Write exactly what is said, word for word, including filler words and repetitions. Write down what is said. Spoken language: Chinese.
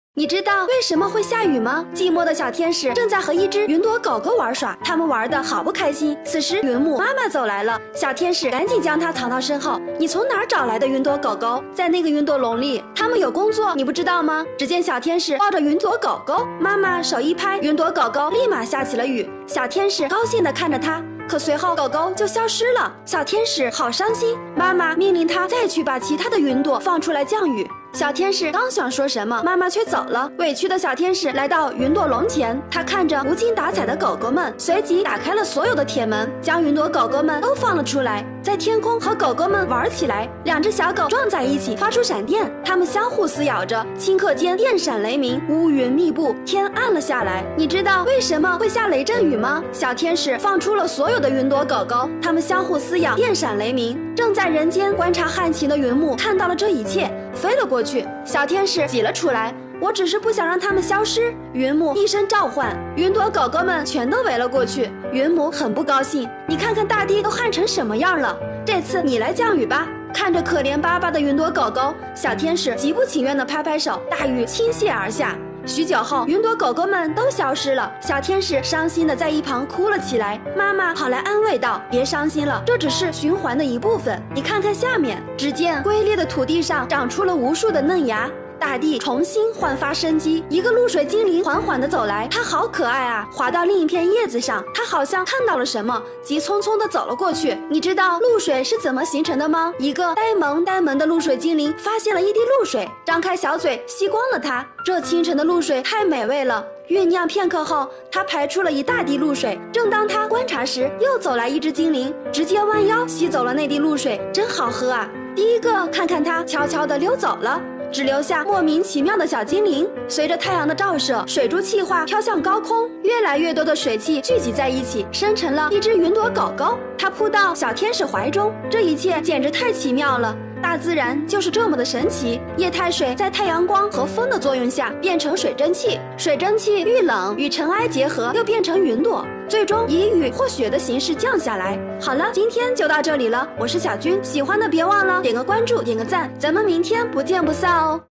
你知道为什么会下雨吗？寂寞的小天使正在和一只云朵狗狗玩耍，他们玩得好不开心。此时云母妈妈走来了，小天使赶紧将它藏到身后。你从哪儿找来的云朵狗狗？在那个云朵笼里，他们有工作，你不知道吗？只见小天使抱着云朵狗狗，妈妈手一拍，云朵狗狗立马下起了雨。小天使高兴地看着它。可随后狗狗就消失了，小天使好伤心。妈妈命令他再去把其他的云朵放出来降雨。小天使刚想说什么，妈妈却走了。委屈的小天使来到云朵笼前，他看着无精打采的狗狗们，随即打开了所有的铁门，将云朵狗狗们都放了出来，在天空和狗狗们玩起来。两只小狗撞在一起，发出闪电，它们相互撕咬着，顷刻间电闪雷鸣，乌云密布，天暗了下来。你知道为什么会下雷阵雨吗？小天使放出了所有的云朵狗狗，它们相互撕咬，电闪雷鸣。正在人间观察旱情的云母看到了这一切，飞了过去。小天使挤了出来，我只是不想让它们消失。云母一声召唤，云朵狗狗们全都围了过去。云母很不高兴，你看看大地都旱成什么样了，这次你来降雨吧。看着可怜巴巴的云朵狗狗，小天使极不情愿地拍拍手，大雨倾泻而下。许久后，云朵狗狗们都消失了，小天使伤心地在一旁哭了起来。妈妈跑来安慰道：“别伤心了，这只是循环的一部分。你看看下面。”只见龟裂的土地上长出了无数的嫩芽，大地重新焕发生机。一个露水精灵缓缓地走来，它好可爱啊！滑到另一片叶子上，它好像看到了什么，急匆匆地走了过去。你知道露水是怎么形成的吗？一个呆萌呆萌的露水精灵发现了一滴露水，张开小嘴吸光了它。这清晨的露水太美味了。酝酿片刻后，它排出了一大滴露水。正当它观察时，又走来一只精灵，直接弯腰吸走了那滴露水，真好喝啊！第一个看看它悄悄地溜走了，只留下莫名其妙的小精灵。随着太阳的照射，水珠气化飘向高空，越来越多的水汽聚集在一起，生成了一只云朵狗狗。它扑到小天使怀中，这一切简直太奇妙了。大自然就是这么的神奇，液态水在太阳光和风的作用下变成水蒸气，水蒸气遇冷与尘埃结合，又变成云朵，最终以雨或雪的形式降下来。好了，今天就到这里了，我是小军，喜欢的别忘了点个关注，点个赞，咱们明天不见不散哦。